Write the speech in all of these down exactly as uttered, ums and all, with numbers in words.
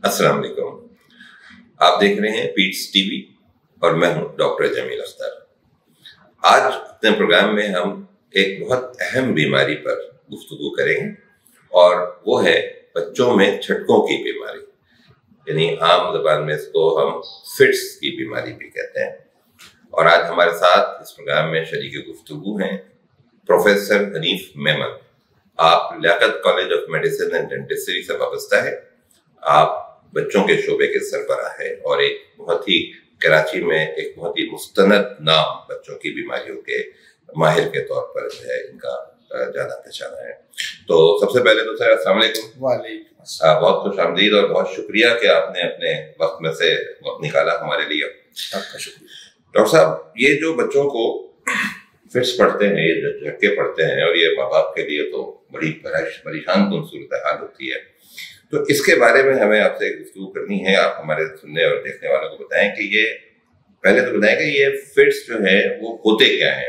अस्सलाम वालेकुम। आप देख रहे हैं पीट्स टीवी और मैं हूं डॉक्टर जमील अख्तर। आज अपने प्रोग्राम में हम एक बहुत अहम बीमारी पर गुफ्तगू करेंगे और वो है बच्चों में झटकों की बीमारी, यानी आम ज़बान में इसको हम फिट्स की बीमारी भी कहते हैं। और आज हमारे साथ इस प्रोग्राम में शरीक गुफ्तगू हैं प्रोफेसर हनीफ मेमन। आप Liaquat college of medicine and dentistry से वाबस्ता है। आप बच्चों के शोबे के सरबराह है और एक बहुत ही कराची में एक बहुत ही मुस्तनद नाम बच्चों की बीमारियों के माहिर के तौर पर जो है इनका जाना पहचाना है। तो सबसे पहले तो सर अस्सलाम वालेकुम। वालेकुम अस्सलाम। बहुत खुश आमदीद और बहुत शुक्रिया कि आपने अपने वक्त में से वक्त निकाला हमारे लिए। आपका शुक्रिया। डॉक्टर साहब, ये जो बच्चों को फिट्स पड़ते हैं, ये झटके पड़ते हैं और ये माँ बाप के लिए तो बड़ी परेशान कुन सूरत हाल होती है, तो इसके बारे में हमें आपसे गुफ्तगू करनी है। आप हमारे सुनने और देखने वालों को बताएं कि ये पहले तो बताएं कि ये फिट्स जो है वो होते क्या हैं।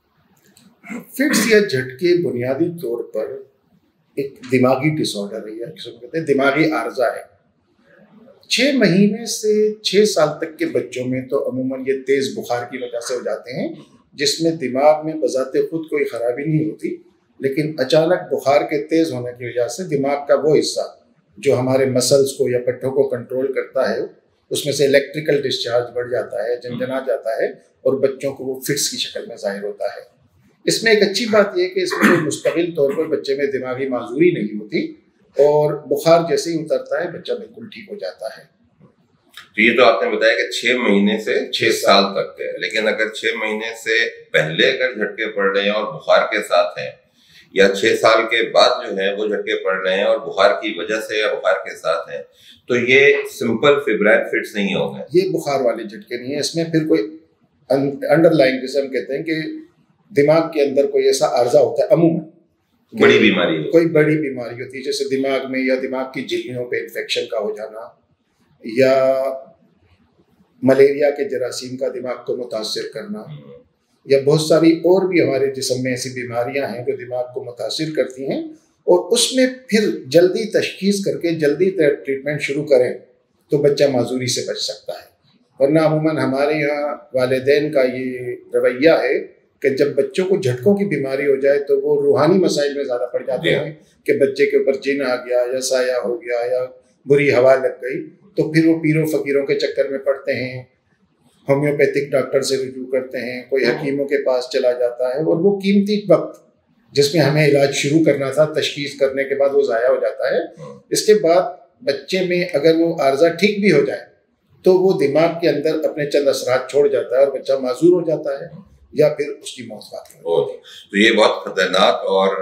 फिट्स या झटके बुनियादी तौर पर एक दिमागी डिसऑर्डर है या किसी को कहते हैं दिमागी आर्जा है। छः महीने से छः साल तक के बच्चों में तो अमूमन ये तेज बुखार की वजह से हो जाते हैं, जिसमें दिमाग में बजाते खुद कोई खराबी नहीं होती, लेकिन अचानक बुखार के तेज होने की वजह से दिमाग का वो हिस्सा जो हमारे मसल्स को या पट्टों को कंट्रोल करता है उसमें से इलेक्ट्रिकल डिस्चार्ज बढ़ जाता है, झंझना जाता है और बच्चों को वो फिट्स की शक्ल में जाहिर होता है। इसमें एक अच्छी बात यह कि इसमें मुस्तकिल तौर पर बच्चे में दिमागी माजूरी नहीं होती और बुखार जैसे ही उतरता है बच्चा बिल्कुल ठीक हो जाता है। तो ये तो आपने बताया कि छह महीने से छह साल तक है, लेकिन अगर छह महीने से पहले अगर झटके पड़ रहे हैं और बुखार के साथ हैं, या छह साल के बाद जो है वो झटके पड़ रहे हैं और बुखार की वजह से या बुखार के साथ हैं, तो ये सिंपल फिब्राइल फिट्स नहीं होंगे। ये बुखार वाले झटके नहीं है, इसमें फिर कोई अंडरलाइन जिसे हम कहते हैं कि दिमाग के अंदर कोई ऐसा आर्जा होता है, अमूमन बड़ी बीमारी कोई बड़ी बीमारी होती है, जैसे दिमाग में या दिमाग की झिल्लियों पे इन्फेक्शन का हो जाना या मलेरिया के जरासीम का दिमाग को मुतासिर करना, या बहुत सारी और भी हमारे जिस्म में ऐसी बीमारियां हैं जो दिमाग को मुतासिर करती हैं, और उसमें फिर जल्दी तशखीस करके जल्दी ट्रीटमेंट शुरू करें तो बच्चा माजूरी से बच सकता है। वरना अमूमन हमारे यहाँ वालिदैन का ये रवैया है कि जब बच्चों को झटकों की बीमारी हो जाए तो वो रूहानी मसाइल में ज़्यादा पड़ जाते हैं कि बच्चे के ऊपर जिन आ गया या साया हो गया या बुरी हवा लग गई, तो फिर वो पीरों फकीरों के चक्कर में पड़ते हैं, होम्योपैथिक डॉक्टर से रुजू करते हैं, कोई हकीमों के पास चला जाता है और वो कीमती वक्त जिसमें हमें इलाज शुरू करना था तशखीस करने के बाद वो ज़ाया हो जाता है। इसके बाद बच्चे में अगर वो आर्जा ठीक भी हो जाए तो वो दिमाग के अंदर अपने चंद असरात छोड़ जाता है और बच्चा माजूर हो जाता है या फिर उसकी मौत वाक़ई हो जाती है। तो ये बहुत खतरनाक और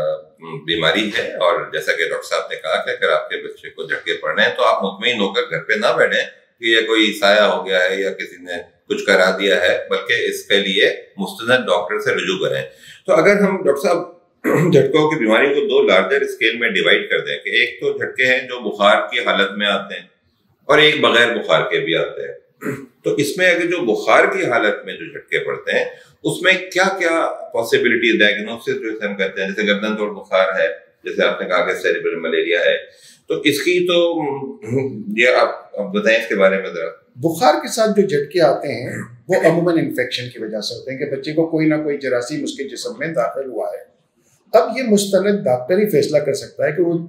बीमारी है, और जैसा कि डॉक्टर साहब ने कहा कि अगर आपके बच्चे को झटके पड़ रहे हैं तो आप मुतमईन होकर घर पे ना बैठें कि ये कोई साया हो गया है या किसी ने कुछ करा दिया है, बल्कि इसके लिए मुस्तनद डॉक्टर से रुजू करें। तो अगर हम डॉक्टर साहब झटकों की बीमारी को दो लार्जर स्केल में डिवाइड कर दें कि एक तो झटके हैं जो बुखार की हालत में आते हैं और एक बगैर बुखार के भी आते हैं, तो इसमें अगर जो बुखार की हालत में जो झटके पड़ते हैं उसमें क्या क्या पॉसिबिलिटीज डायग्नोसिस जो हम कहते हैं, जैसे गर्दन तोड़ बुखार है, जैसे आपने कहा कि सेरिब्रल मलेरिया है, तो इसकी तो ये आप, आप बताएं इसके बारे में जरा। बुखार के साथ जो झटके आते हैं वो अमूमन इन्फेक्शन की वजह से होते हैं कि बच्चे को कोई ना कोई जरासीम उसके जिस्म में दाखिल हुआ है। अब ये मुस्तनद डॉक्टर ही फैसला कर सकता है कि वो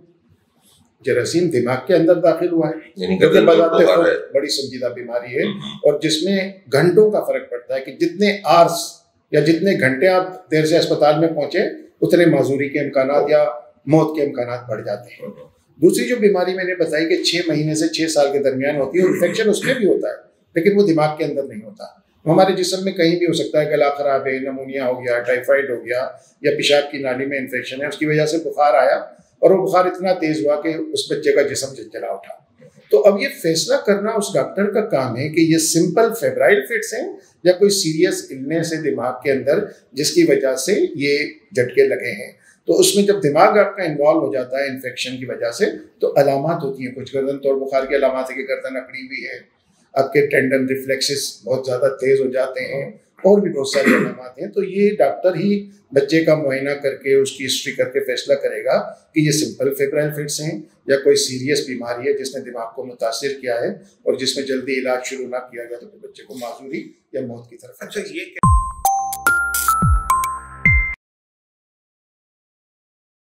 जरासीम दिमाग के अंदर दाखिल हुआ है, क्योंकि बताते हैं बड़ी संजीदा बीमारी है और जिसमें घंटों का फर्क पड़ता है कि जितने आर्स या जितने घंटे आप देर से अस्पताल में पहुंचे उतने माजूरी के इम्कानात या मौत के इम्कानात बढ़ जाते हैं। दूसरी जो बीमारी मैंने बताई कि छः महीने से छः साल के दरमियान होती है, इन्फेक्शन उसमें भी होता है लेकिन वो दिमाग के अंदर नहीं होता, हमारे जिस्म में कहीं भी हो सकता है। गला खराब है, नमूनिया हो गया, टाइफाइड हो गया या पेशाब की नाली में इन्फेक्शन है, उसकी वजह से बुखार आया और वो बुखार इतना तेज हुआ कि उस बच्चे का जिस्म झंझना उठा। तो अब ये फैसला करना उस डॉक्टर का काम है कि ये सिंपल फेब्राइल फिट्स हैं या कोई सीरियस इलनेस है दिमाग के अंदर जिसकी वजह से ये झटके लगे हैं। तो उसमें जब दिमाग आपका इन्वॉल्व हो जाता है इन्फेक्शन की वजह से तो अलामात होती हैं कुछ। गर्दन तोड़ बुखार की अलामात है कि गर्दन अकड़ी हुई है, आपके टेंडन रिफ्लेक्सेस बहुत ज़्यादा तेज हो जाते हैं, और भी बहुत सारे अलामात हैं। तो ये डॉक्टर ही बच्चे का मुआयना करके उसकी हिस्ट्री करके फैसला करेगा कि ये सिंपल फेब्राइल फिट्स हैं या कोई सीरियस बीमारी है जिसने दिमाग को मुतासिर किया है और जिसमें जल्दी इलाज शुरू ना किया गया तो बच्चे को माजूरी या मौत की तरफ। अच्छा, ये